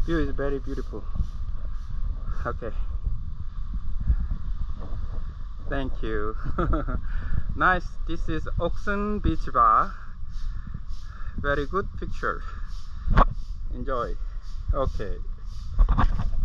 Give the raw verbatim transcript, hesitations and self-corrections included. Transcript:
View is very beautiful. Okay. Thank you. Nice. This is Oxen Beach Bar. Very good picture. Enjoy. Okay.